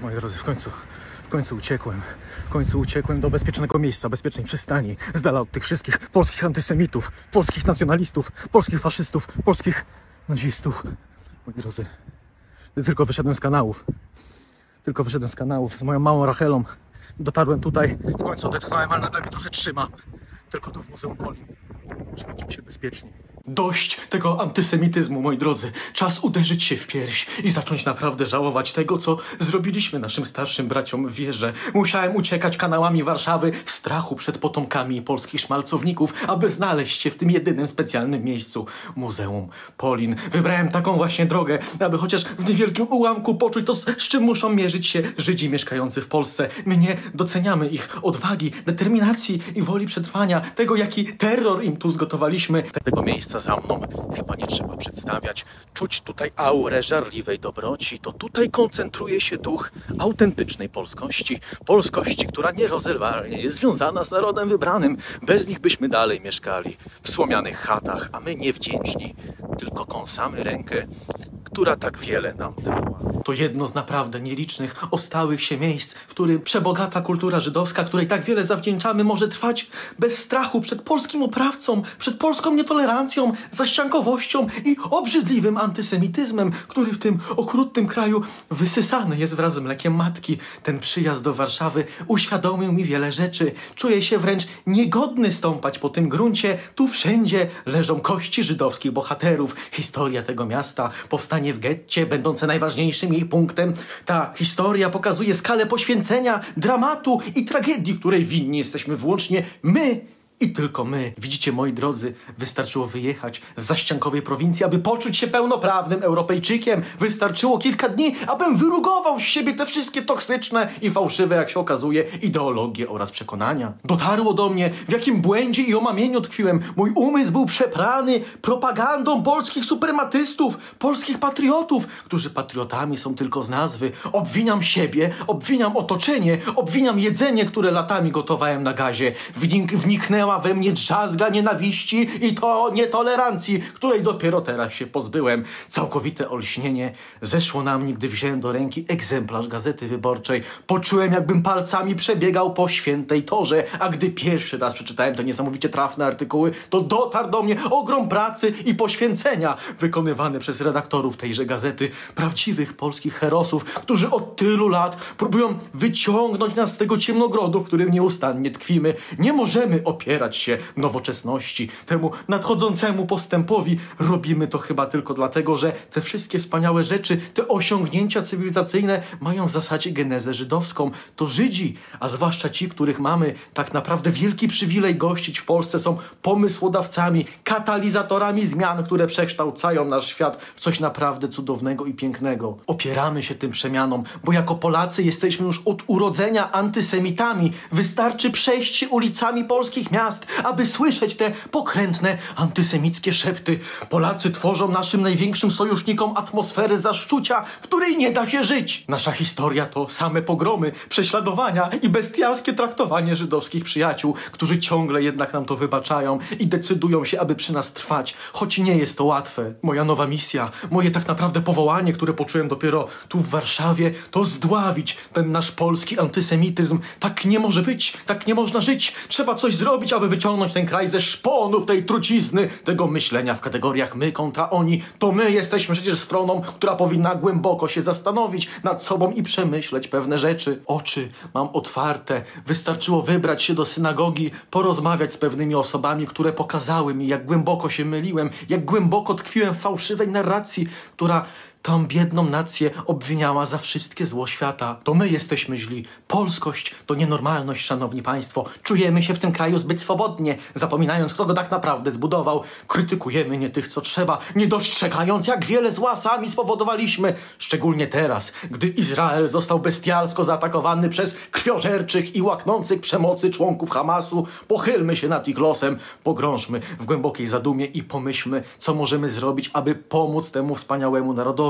Moi drodzy, w końcu uciekłem. W końcu uciekłem do bezpiecznego miejsca, bezpiecznej przystani. Z dala od tych wszystkich polskich antysemitów, polskich nacjonalistów, polskich faszystów, polskich nazistów. Moi drodzy, tylko wyszedłem z kanałów. Tylko wyszedłem z kanałów z moją małą Rachelą. Dotarłem tutaj, w końcu odetchnąłem, ale nadal mnie trochę trzyma. Tylko tu w Muzeum Polin. Musimy czuć się bezpieczni. Dość tego antysemityzmu, moi drodzy. Czas uderzyć się w pierś i zacząć naprawdę żałować tego, co zrobiliśmy naszym starszym braciom w wierze. Musiałem uciekać kanałami Warszawy w strachu przed potomkami polskich szmalcowników, aby znaleźć się w tym jedynym specjalnym miejscu. Muzeum Polin. Wybrałem taką właśnie drogę, aby chociaż w niewielkim ułamku poczuć to, z czym muszą mierzyć się Żydzi mieszkający w Polsce. My nie doceniamy ich odwagi, determinacji i woli przetrwania, tego jaki terror im tu zgotowaliśmy. Tego miejsca za mną chyba nie trzeba przedstawiać. Czuć tutaj aurę żarliwej dobroci. To tutaj koncentruje się duch autentycznej polskości. Polskości, która nierozerwalnie jest związana z narodem wybranym. Bez nich byśmy dalej mieszkali w słomianych chatach, a my niewdzięczni. Tylko kąsamy rękę, która tak wiele nam dała. To jedno z naprawdę nielicznych, ostałych się miejsc, w którym przebogata kultura żydowska, której tak wiele zawdzięczamy, może trwać bez strachu przed polskim oprawcą, przed polską nietolerancją, zaściankowością i obrzydliwym antysemityzmem, który w tym okrutnym kraju wysysany jest wraz z mlekiem matki. Ten przyjazd do Warszawy uświadomił mi wiele rzeczy. Czuję się wręcz niegodny stąpać po tym gruncie. Tu wszędzie leżą kości żydowskich bohaterów. Historia tego miasta, powstanie w getcie, będące najważniejszym jej punktem. Ta historia pokazuje skalę poświęcenia, dramatu i tragedii, której winni jesteśmy wyłącznie my i tylko my. Widzicie, moi drodzy, wystarczyło wyjechać z zaściankowej prowincji, aby poczuć się pełnoprawnym Europejczykiem. Wystarczyło kilka dni, abym wyrugował z siebie te wszystkie toksyczne i fałszywe, jak się okazuje, ideologie oraz przekonania. Dotarło do mnie, w jakim błędzie i omamieniu tkwiłem. Mój umysł był przeprany propagandą polskich suprematystów, polskich patriotów, którzy patriotami są tylko z nazwy. Obwiniam siebie, obwiniam otoczenie, obwiniam jedzenie, które latami gotowałem na gazie. Wniknęła we mnie drzazga nienawiści i to nietolerancji, której dopiero teraz się pozbyłem. Całkowite olśnienie zeszło na mnie, gdy wziąłem do ręki egzemplarz Gazety Wyborczej. Poczułem, jakbym palcami przebiegał po świętej torze, a gdy pierwszy raz przeczytałem te niesamowicie trafne artykuły, to dotarł do mnie ogrom pracy i poświęcenia wykonywane przez redaktorów tejże gazety, prawdziwych polskich herosów, którzy od tylu lat próbują wyciągnąć nas z tego ciemnogrodu, w którym nieustannie tkwimy. Nie możemy opierać się nowoczesności, temu nadchodzącemu postępowi. Robimy to chyba tylko dlatego, że te wszystkie wspaniałe rzeczy, te osiągnięcia cywilizacyjne mają w zasadzie genezę żydowską. To Żydzi, a zwłaszcza ci, których mamy tak naprawdę wielki przywilej gościć w Polsce, są pomysłodawcami, katalizatorami zmian, które przekształcają nasz świat w coś naprawdę cudownego i pięknego. Opieramy się tym przemianom, bo jako Polacy jesteśmy już od urodzenia antysemitami. Wystarczy przejść się ulicami polskich miast, aby słyszeć te pokrętne antysemickie szepty. Polacy tworzą naszym największym sojusznikom atmosferę zaszczucia, w której nie da się żyć. Nasza historia to same pogromy, prześladowania i bestialskie traktowanie żydowskich przyjaciół, którzy ciągle jednak nam to wybaczają i decydują się, aby przy nas trwać, choć nie jest to łatwe. Moja nowa misja, moje tak naprawdę powołanie, które poczułem dopiero tu w Warszawie, to zdławić ten nasz polski antysemityzm. Tak nie może być, tak nie można żyć. Trzeba coś zrobić, aby wyciągnąć ten kraj ze szponów tej trucizny, tego myślenia w kategoriach my kontra oni. To my jesteśmy przecież stroną, która powinna głęboko się zastanowić nad sobą i przemyśleć pewne rzeczy. Oczy mam otwarte. Wystarczyło wybrać się do synagogi, porozmawiać z pewnymi osobami, które pokazały mi, jak głęboko się myliłem, jak głęboko tkwiłem w fałszywej narracji, która tą biedną nację obwiniała za wszystkie zło świata. To my jesteśmy źli. Polskość to nienormalność, szanowni państwo. Czujemy się w tym kraju zbyt swobodnie, zapominając, kto go tak naprawdę zbudował. Krytykujemy nie tych, co trzeba, nie dostrzegając, jak wiele zła sami spowodowaliśmy. Szczególnie teraz, gdy Izrael został bestialsko zaatakowany przez krwiożerczych i łaknących przemocy członków Hamasu. Pochylmy się nad ich losem, pogrążmy w głębokiej zadumie i pomyślmy, co możemy zrobić, aby pomóc temu wspaniałemu narodowi.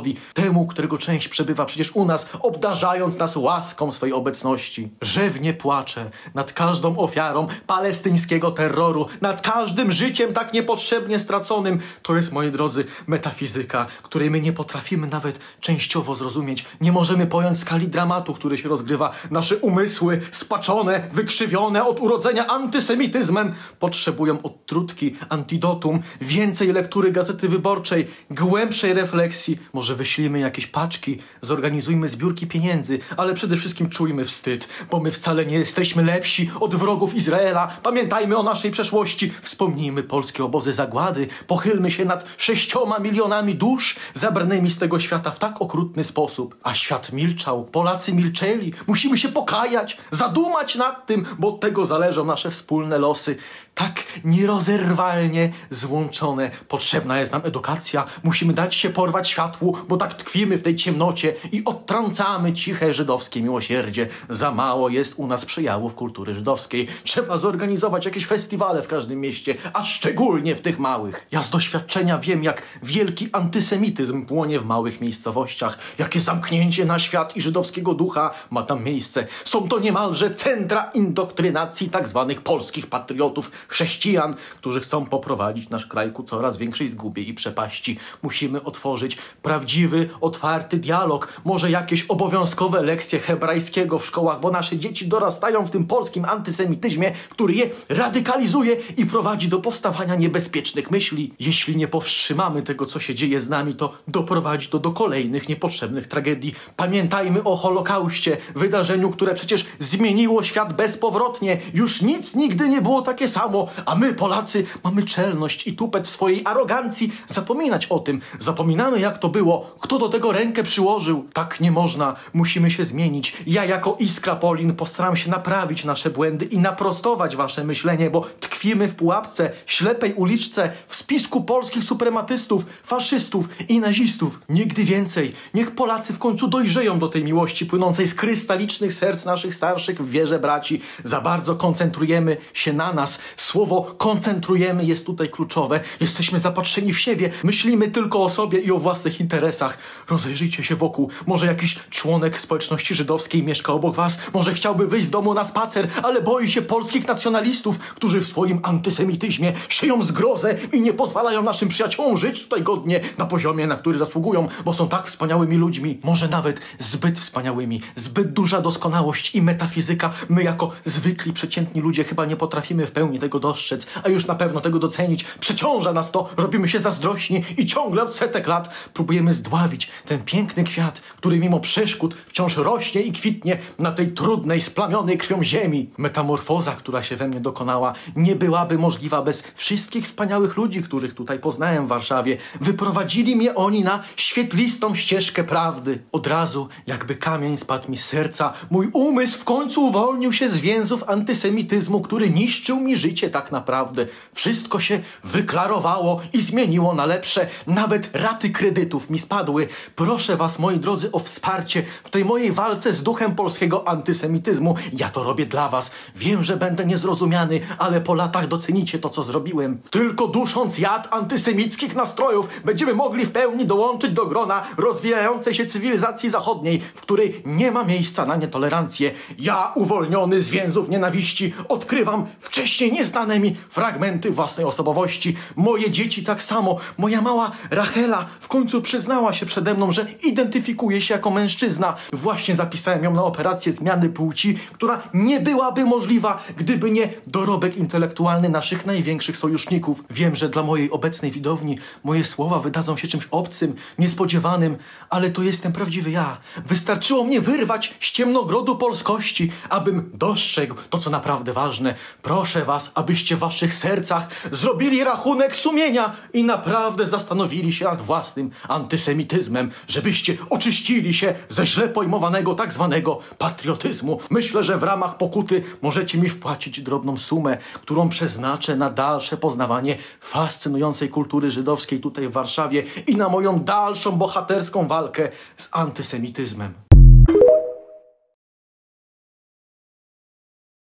narodowi, temu, którego część przebywa przecież u nas, obdarzając nas łaską swojej obecności. Rzewnie płaczę nad każdą ofiarą palestyńskiego terroru, nad każdym życiem tak niepotrzebnie straconym. To jest, moi drodzy, metafizyka, której my nie potrafimy nawet częściowo zrozumieć. Nie możemy pojąć skali dramatu, który się rozgrywa. Nasze umysły, spaczone, wykrzywione od urodzenia antysemityzmem, potrzebują odtrutki, antidotum, więcej lektury Gazety Wyborczej, głębszej refleksji. Może wyślijmy jakieś paczki, zorganizujmy zbiórki pieniędzy, ale przede wszystkim czujmy wstyd, bo my wcale nie jesteśmy lepsi od wrogów Izraela. Pamiętajmy o naszej przeszłości, wspomnijmy polskie obozy zagłady, pochylmy się nad 6 milionami dusz zabranymi z tego świata w tak okrutny sposób. A świat milczał, Polacy milczeli. Musimy się pokajać, zadumać nad tym, bo od tego zależą nasze wspólne losy. Tak nierozerwalnie złączone. Potrzebna jest nam edukacja. Musimy dać się porwać światłu, bo tak tkwimy w tej ciemnocie i odtrącamy ciche żydowskie miłosierdzie. Za mało jest u nas przejawów kultury żydowskiej. Trzeba zorganizować jakieś festiwale w każdym mieście, a szczególnie w tych małych. Ja z doświadczenia wiem, jak wielki antysemityzm płonie w małych miejscowościach. Jakie zamknięcie na świat i żydowskiego ducha ma tam miejsce. Są to niemalże centra indoktrynacji tak zwanych polskich patriotów, chrześcijan, którzy chcą poprowadzić nasz kraj ku coraz większej zgubie i przepaści. Musimy otworzyć prawdziwy, otwarty dialog. Może jakieś obowiązkowe lekcje hebrajskiego w szkołach, bo nasze dzieci dorastają w tym polskim antysemityzmie, który je radykalizuje i prowadzi do powstawania niebezpiecznych myśli. Jeśli nie powstrzymamy tego, co się dzieje z nami, to doprowadzi to do kolejnych niepotrzebnych tragedii. Pamiętajmy o Holokauście, wydarzeniu, które przecież zmieniło świat bezpowrotnie. Już nic nigdy nie było takie samo, a my, Polacy, mamy czelność i tupet w swojej arogancji zapominać o tym. Zapominamy, jak to było, kto do tego rękę przyłożył. Tak nie można, musimy się zmienić. Ja jako Iskra Polin postaram się naprawić nasze błędy i naprostować wasze myślenie, bo tkwimy w pułapce, ślepej uliczce, w spisku polskich suprematystów, faszystów i nazistów. Nigdy więcej. Niech Polacy w końcu dojrzeją do tej miłości płynącej z krystalicznych serc naszych starszych w wierze braci. Za bardzo koncentrujemy się na nas. Słowo koncentrujemy jest tutaj kluczowe. Jesteśmy zapatrzeni w siebie. Myślimy tylko o sobie i o własnych interesach. Rozejrzyjcie się wokół. Może jakiś członek społeczności żydowskiej mieszka obok was. Może chciałby wyjść z domu na spacer, ale boi się polskich nacjonalistów, którzy w swoim antysemityzmie sieją zgrozę i nie pozwalają naszym przyjaciołom żyć tutaj godnie na poziomie, na który zasługują, bo są tak wspaniałymi ludźmi. Może nawet zbyt wspaniałymi. Zbyt duża doskonałość i metafizyka. My jako zwykli, przeciętni ludzie chyba nie potrafimy w pełni tego dostrzec, a już na pewno tego docenić. Przeciąża nas to, robimy się zazdrośni i ciągle od setek lat próbujemy zdławić ten piękny kwiat, który mimo przeszkód wciąż rośnie i kwitnie na tej trudnej, splamionej krwią ziemi. Metamorfoza, która się we mnie dokonała, nie byłaby możliwa bez wszystkich wspaniałych ludzi, których tutaj poznałem w Warszawie. Wyprowadzili mnie oni na świetlistą ścieżkę prawdy. Od razu, jakby kamień spadł mi z serca, mój umysł w końcu uwolnił się z więzów antysemityzmu, który niszczył mi życie tak naprawdę. Wszystko się wyklarowało i zmieniło na lepsze. Nawet raty kredytów mi spadły. Proszę was, moi drodzy, o wsparcie w tej mojej walce z duchem polskiego antysemityzmu. Ja to robię dla was. Wiem, że będę niezrozumiany, ale po latach docenicie to, co zrobiłem. Tylko dusząc jad antysemickich nastrojów będziemy mogli w pełni dołączyć do grona rozwijającej się cywilizacji zachodniej, w której nie ma miejsca na nietolerancję. Ja, uwolniony z więzów nienawiści, odkrywam wcześniej nieznane mi fragmenty własnej osobowości. Moje dzieci tak samo. Moja mała Rachela w końcu przyznała się przede mną, że identyfikuje się jako mężczyzna. Właśnie zapisałem ją na operację zmiany płci, która nie byłaby możliwa, gdyby nie dorobek intelektualny naszych największych sojuszników. Wiem, że dla mojej obecnej widowni moje słowa wydadzą się czymś obcym, niespodziewanym, ale to jestem prawdziwy ja. Wystarczyło mnie wyrwać z ciemnogrodu polskości, abym dostrzegł to, co naprawdę ważne. Proszę was, abyście w waszych sercach zrobili rachunek sumienia i naprawdę zastanowili się nad własnym antysemityzmem, żebyście oczyścili się ze źle pojmowanego tak zwanego patriotyzmu. Myślę, że w ramach pokuty możecie mi wpłacić drobną sumę, którą przeznaczę na dalsze poznawanie fascynującej kultury żydowskiej tutaj w Warszawie i na moją dalszą bohaterską walkę z antysemityzmem.